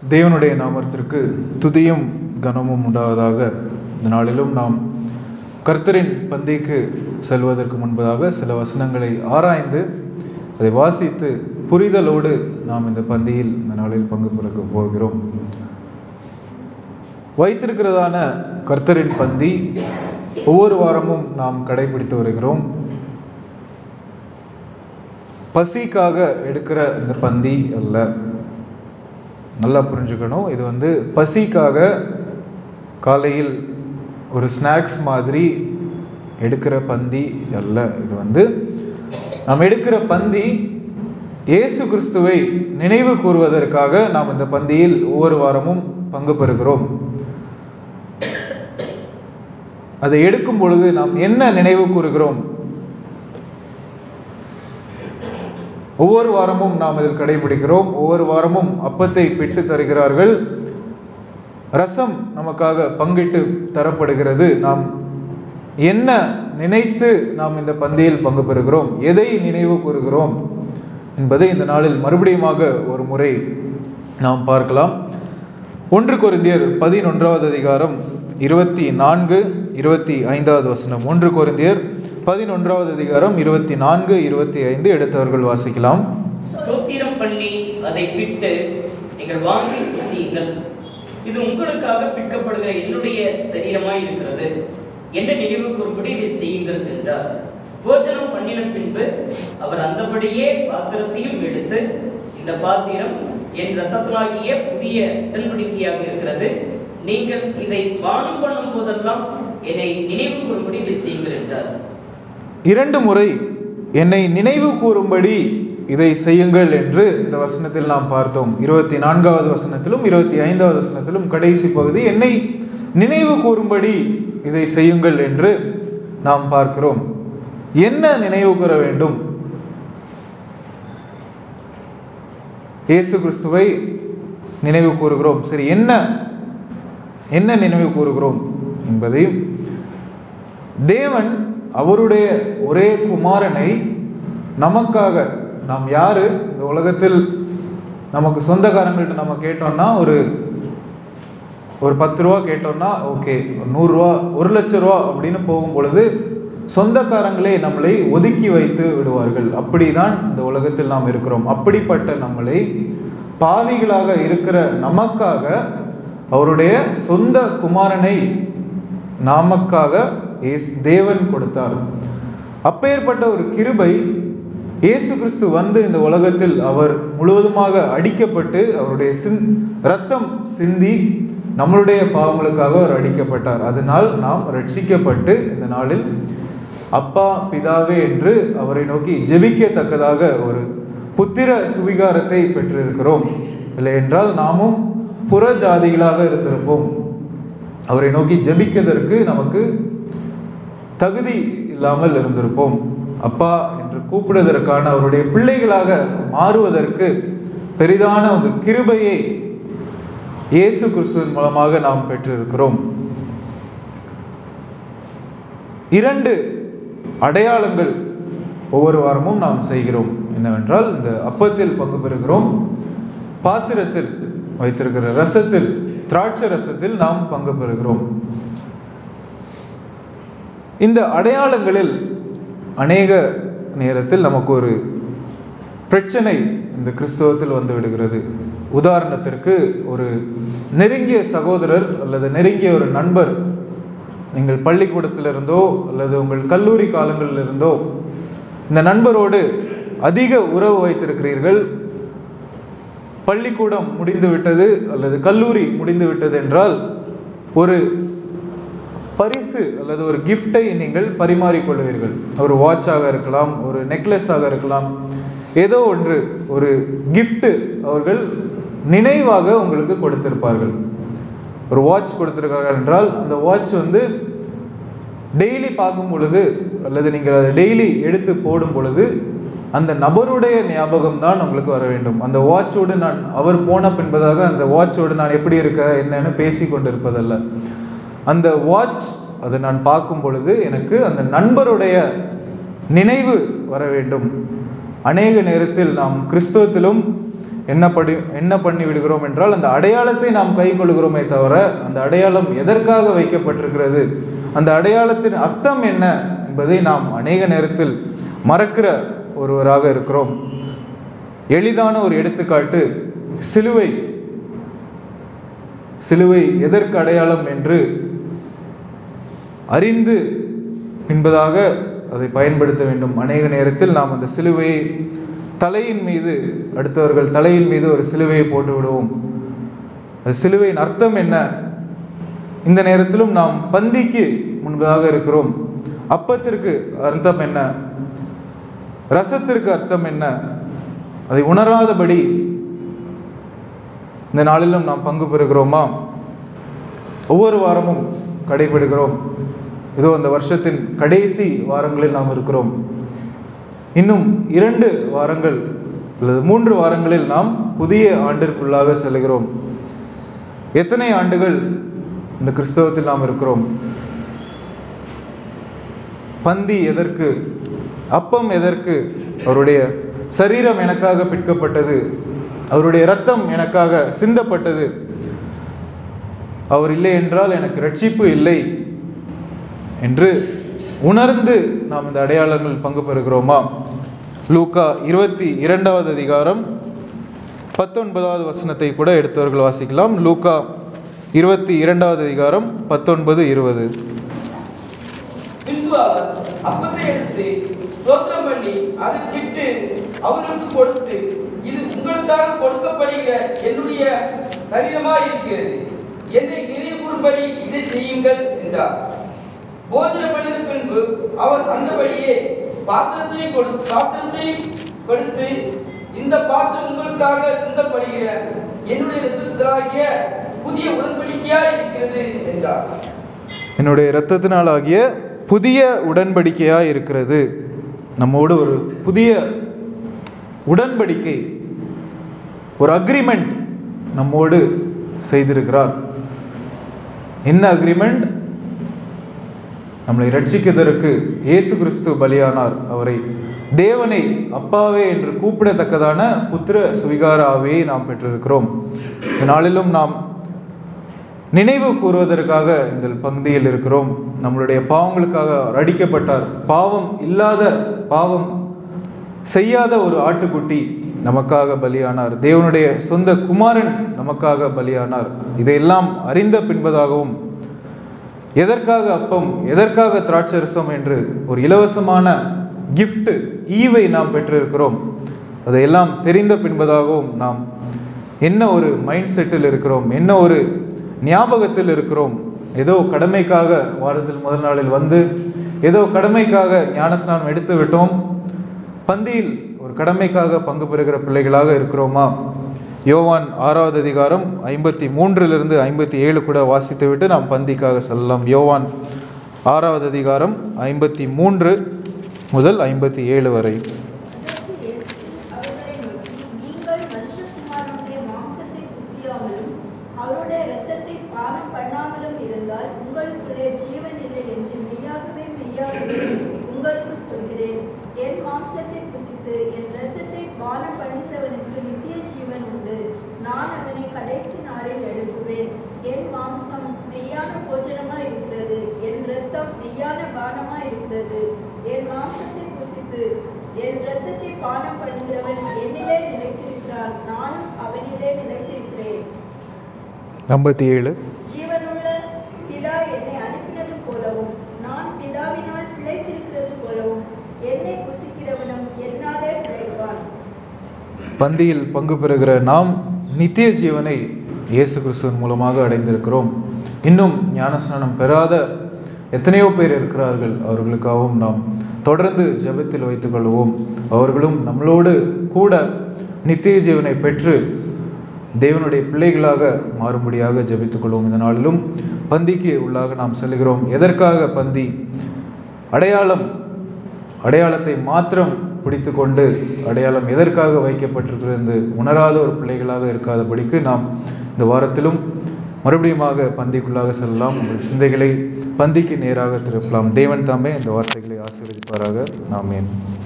தேவனுடைய நாமத்திற்கு துதியும் கனமும் உண்டாவதாக. இந்த நாளிலும் நாம் கர்த்தரின் பந்திக்கு செல்வதற்கு முன்பதாக சில வசனங்களை ஆராய்ந்து அதை வாசித்து புரிதலோடு நாம் இந்த பந்தியில் இந்த நாளில் பங்கு பெற போகிறோம். வைத்திருக்கிறதான கர்த்தரின் பந்தி ஒவ்வொரு வாரமும் நாம் கடைபிடித்து வருகிறோம். பசிக்காக எடுக்கிற இந்த பந்தி அல்ல, நல்லா புரிஞ்சுக்கணும். இது பசிக்காக காலையில் ஒரு ஸ்நாக்ஸ் மாதிரி எடுக்கிற பந்தி அல்ல. இது நாம் எடுக்கிற பந்தி இயேசு கிறிஸ்துவை நினைவு கூறுவதற்காக நாம் இந்த பந்தியில் ஒவ்வொரு வாரமும் பங்கு பெறுகிறோம். அதை எடுக்கும் பொழுது நாம் என்ன நினைவு கூறுகிறோம்? ஒவ்வொரு வாரமும் நாம் இதில் கடைபிடிக்கிறோம். ஒவ்வொரு வாரமும் அப்பத்தை பிட்டு தருகிறார்கள், ரசம் நமக்காக பங்கிட்டு தரப்படுகிறது. நாம் என்ன நினைத்து நாம் இந்த பந்தியில் பங்கு பெறுகிறோம், எதை நினைவு கூறுகிறோம் என்பதை இந்த நாளில் மறுபடியுமாக ஒரு முறை நாம் பார்க்கலாம். 1 கொரிந்தியர் 11வது அதிகாரம் 24, 25வது வசனம். 1 கொரிந்தியர் 11வது அதிகாரம் 24, 25 எடுத்தவர்கள் வாசிக்கலாம். ஸ்தோத்திரம் பண்ணி அதை பிட்டு நீங்கள் வாங்கி புசியுங்கள், இது உங்களுக்காக பிற்கப்படுகிற என்னுடைய சரீரமாய் இருக்கிறது, என்ன நினைவு கூறும்படி இதை செய்யுங்கள் என்றார். போஜனம் பண்ணின பின்பு அவர் அந்தபடியே பாத்திரத்தையும் எடுத்து, இந்த பாத்திரம் என் இரத்தத்தினாகிய புதிய உடன்படிக்கையாக இருக்கிறது, நீங்கள் இதை பானம் பண்ணும் போதெல்லாம் என்னை நினைவு கூறும்படி இதை செய்யுங்கள் என்றார். 2 முறை என்னை நினைவு கூறும்படி இதை செய்யுங்கள் என்று இந்த வசனத்தில் நாம் பார்த்தோம். 24வது வசனத்திலும் 25வது வசனத்திலும் கடைசி பகுதி என்னை நினைவு கூறும்படி இதை செய்யுங்கள் என்று நாம் பார்க்கிறோம். என்ன நினைவு கூற வேண்டும்? இயேசு கிறிஸ்துவை நினைவு கூறுகிறோம். சரி, என்ன நினைவு கூறுகிறோம் என்பதை, தேவன் அவருடைய ஒரே குமாரனை நமக்காக, நாம் யாரு இந்த உலகத்தில் நமக்கு சொந்தக்காரங்கள்ட்ட நம்ம கேட்டோம்னா ஒரு 10 ரூபா கேட்டோம்னா ஓகே, 100 ரூபா 1 லட்சம் ரூபா அப்படின்னு போகும் பொழுது சொந்தக்காரங்களே நம்மளை ஒதுக்கி வைத்து விடுவார்கள். அப்படிதான் இந்த உலகத்தில் நாம் இருக்கிறோம். அப்படிப்பட்ட நம்மளை, பாவிகளாக இருக்கிற நமக்காக அவருடைய சொந்த குமாரனை நமக்காக தேவன் கொடுத்தார். அப்பேற்பட்ட ஒரு கிருபை இயேசு கிறிஸ்து இந்த உலகத்தில் அவர் முழுவதுமாக அடிக்கப்பட்டு அவருடைய இரத்தம் சிந்தி நம்மளுடைய பாவங்களுக்காக அவர் அடிக்கப்பட்டார். அதனால் நாம் ரட்சிக்கப்பட்டு இந்த நாளில் அப்பா பிதாவே என்று அவரை நோக்கி ஜெபிக்கத்தக்கதாக ஒரு புத்திர சுவிகாரத்தை பெற்றிருக்கிறோம். இல்லை என்றால் நாமும் புற ஜாதிகளாக இருந்திருப்போம். அவரை நோக்கி ஜெபிக்கிறதற்கு நமக்கு தகுதி இல்லாமல் இருந்திருப்போம். அப்பா என்று கூப்பிடுவதற்கான, அவருடைய பிள்ளைகளாக மாறுவதற்கு பெரிதான ஒரு கிருபையை இயேசு கிறிஸ்துவின் மூலமாக நாம் பெற்றிருக்கிறோம். 2 அடையாளங்கள் ஒவ்வொரு வாரமும் நாம் செய்கிறோம். என்னவென்றால், இந்த அப்பத்தில் பங்கு பெறுகிறோம், பாத்திரத்தில் வைத்திருக்கிற ரசத்தில், திராட்சை ரசத்தில் நாம் பங்கு பெறுகிறோம். இந்த அடையாளங்களில் அநேக நேரத்தில் நமக்கு ஒரு பிரச்சனை இந்த கிறிஸ்தவத்தில் வந்து விடுகிறது. உதாரணத்திற்கு, ஒரு நெருங்கிய சகோதரர் அல்லது நெருங்கிய ஒரு நண்பர், நீங்கள் பள்ளிக்கூடத்திலிருந்தோ அல்லது உங்கள் கல்லூரி காலங்களிலிருந்தோ இந்த நண்பரோடு அதிக உறவு வைத்திருக்கிறீர்கள். பள்ளிக்கூடம் முடிந்துவிட்டது அல்லது கல்லூரி முடிந்துவிட்டது என்றால் ஒரு பரிசு அல்லது ஒரு கிஃப்டை நீங்கள் பரிமாறிக்கொள்வீர்கள். ஒரு வாட்சாக இருக்கலாம், ஒரு நெக்லஸாக இருக்கலாம், ஏதோ ஒன்று, ஒரு கிஃப்ட் அவர்கள் நினைவாக உங்களுக்கு கொடுத்திருப்பார்கள். ஒரு வாட்ச் கொடுத்திருக்கார்கள் என்றால் அந்த வாட்ச் டெய்லி பார்க்கும் பொழுது அல்லது நீங்கள் அதை டெய்லி எடுத்து போடும் பொழுது அந்த நபருடைய ஞாபகம் தான் உங்களுக்கு வர வேண்டும். அந்த வாட்சோடு அவர் போன பின்பதாக அந்த வாட்சோடு நான் எப்படி இருக்க என்னன்னு பேசி கொண்டிருப்பதல்ல. அந்த வாட்ச் அதை நான் பார்க்கும் பொழுது எனக்கு அந்த நண்பருடைய நினைவு வர வேண்டும். அநேக நேரத்தில் நாம் கிறிஸ்தவத்திலும் என்ன பண்ணி விடுகிறோம் என்றால், அந்த அடையாளத்தை நாம் கை கொள்கிறோமே தவிர அந்த அடையாளம் எதற்காக வைக்கப்பட்டிருக்கிறது, அந்த அடையாளத்தின் அர்த்தம் என்ன என்பதை நாம் அநேக நேரத்தில் மறக்கிற ஒருவராக இருக்கிறோம். எளிதான ஒரு எடுத்துக்காட்டு, சிலுவை. சிலுவை எதற்கு அடையாளம் என்று அறிந்து பின்பதாக அதை பயன்படுத்த வேண்டும். அநேக நேரத்தில் நாம் அந்த சிலுவையை தலையின் மீது, அடுத்தவர்கள் தலையின் மீது ஒரு சிலுவையை போட்டு விடுவோம். அது சிலுவையின் அர்த்தம் என்ன? இந்த நேரத்திலும் நாம் பந்திக்கு முன்பதாக இருக்கிறோம். அப்பத்திற்கு அர்த்தம் என்ன? ரசத்திற்கு அர்த்தம் என்ன? அதை உணராதபடி இந்த நாளிலும் நாம் பங்கு பெறுகிறோமா? ஒவ்வொரு வாரமும் கடைபிடிக்கிறோம். இதோ இந்த வருஷத்தின் கடைசி வாரங்களில் நாம் இருக்கிறோம். இன்னும் 2 வாரங்கள் அல்லது 3 வாரங்களில் நாம் புதிய ஆண்டிற்குள்ளாக செல்கிறோம். எத்தனை ஆண்டுகள் இந்த கிறிஸ்தவத்தில் நாம் இருக்கிறோம்? பந்தி எதற்கு? அப்பம் எதற்கு? அவருடைய சரீரம் எனக்காக பிற்கப்பட்டது, அவருடைய இரத்தம் எனக்காக சிந்தப்பட்டது. அவர் இல்லை என்றால் எனக்கு ரட்சிப்பு இல்லை என்று உணர்ந்து நாம் இந்த அடையாளங்கள் பங்கு பெறுகிறோமா? லூக்கா 22வது அதிகாரம் 19வது வசனத்தை கூட எடுத்தவர்கள் வாசிக்கலாம். லூக்கா 22வது அதிகாரம் 19, 20. பின்பு அவர் அப்பத்தை எடுத்து ஸ்தோத்திரம் பண்ணி அதை பிட்டு அவர்களுக்கு கொடுத்து, இது உங்களுக்காக கொடுக்கப்படுகிற என்னுடைய சரீரமாய் இருக்கிறது, என்னை நினைவு கூறும்படி இதை செய்யுங்கள் என்றார். போஜனம் பண்ணின பின்பு அவர் அந்தபடியே பாத்திரத்தை கொடுத்து, இந்த பாத்திரம் உங்களுக்காக சிந்தப்படுகிற என்னுடைய இரத்தத்தினாகிய புதிய உடன்படிக்கையாய் இருக்கிறது என்றார். என்னுடைய இரத்தத்தினாலாகிய புதிய உடன்படிக்கையாய் இருக்கிறது. நம்மோடு ஒரு புதிய உடன்படிக்கை, ஒரு அக்ரிமெண்ட் நம்மோடு செய்திருக்கிறார். என்ன அக்ரிமெண்ட்? நம்மளை ரட்சிக்கிறதற்கு இயேசு கிறிஸ்து பலியானார். அவரை தேவனை அப்பாவே என்று கூப்பிடத்தக்கதான புத்திர சுவிகார ஆவியை நாம் பெற்றிருக்கிறோம். இந்த நாளிலும் நாம் நினைவு கூறுவதற்காக இந்த பந்தியில் இருக்கிறோம். நம்மளுடைய பாவங்களுக்காக அடிக்கப்பட்டார். பாவம் இல்லாத, பாவம் செய்யாத ஒரு ஆட்டுக்குட்டி நமக்காக பலியானார். தேவனுடைய சொந்த குமாரன் நமக்காக பலியானார். இதையெல்லாம் அறிந்த பின்பதாகவும் எதற்காக அப்பம், எதற்காக திராட்சரசம் என்று ஒரு இலவசமான கிஃப்ட், ஈவை நாம் பெற்றிருக்கிறோம். அதையெல்லாம் தெரிந்த பின்பதாகவும் நாம் என்ன ஒரு மைண்ட் செட்டில் இருக்கிறோம், என்ன ஒரு ஞாபகத்தில் இருக்கிறோம். ஏதோ கடமைக்காக வாரத்தில் முதல் நாளில் வந்து ஏதோ கடமைக்காக ஞானஸ்நானம் எடுத்து விட்டோம், பந்தியில் ஒரு கடமைக்காக பங்கு பெறுகிற பிள்ளைகளாக இருக்கிறோமா? யோவான் 6வது அதிகாரம் 53 - 57 கூட வாசித்து விட்டு நாம் பந்திக்காக செல்லலாம். யோவான் 6வது அதிகாரம் 53 முதல் 57 வரை. என் இரத்தத்தை பானம் பண்ணுகிறவன் என்னிலே நிலைத்திருக்கிறான், நானும் அவனிலே நிலைத்திருக்கிறேன். 57. ஜீவனுள்ள பிதா என்னை அனுப்பினது போலவும் நான் பிதாவினால் பிழைத்திருக்கிறது போலவும் என்னை புசிக்கிறவனும் என்னாலே பிழைப்பான். பந்தியில் பங்கு பெறுகிற நாம் நித்திய ஜீவனை இயேசு கிறிஸ்துவின் மூலமாக அடைந்திருக்கிறோம். இன்னும் ஞானஸ்நானம் பெறாத எத்தனையோ பேர் இருக்கிறார்கள். அவர்களுக்காகவும் நாம் தொடர்ந்து ஜெபத்தில் வைத்துக்கொள்வோம். அவர்களும் நம்மளோடு கூட நித்திய ஜீவனை பெற்று தேவனுடைய பிள்ளைகளாக மாறும்படியாக ஜெபித்துக்கொள்வோம். இந்த நாளிலும் பந்திக்கு உள்ளாக நாம் செல்கிறோம். எதற்காக பந்தி? அடையாளத்தை மாத்திரம் பிடித்து கொண்டு அடையாளம் எதற்காக வைக்கப்பட்டிருக்கிறது உணராத ஒரு பிள்ளைகளாக இருக்காதபடிக்கு நாம் இந்த வாரத்திலும் மறுபடியுமாக பந்திக்குள்ளாக செல்லலாம். உங்கள் சிந்தைகளை பந்திக்கு நேராக திருப்பலாம். தேவன் தாமே இந்த வார்த்தைகளை ஆசீர்வதிப்பாராக. ஆமென்.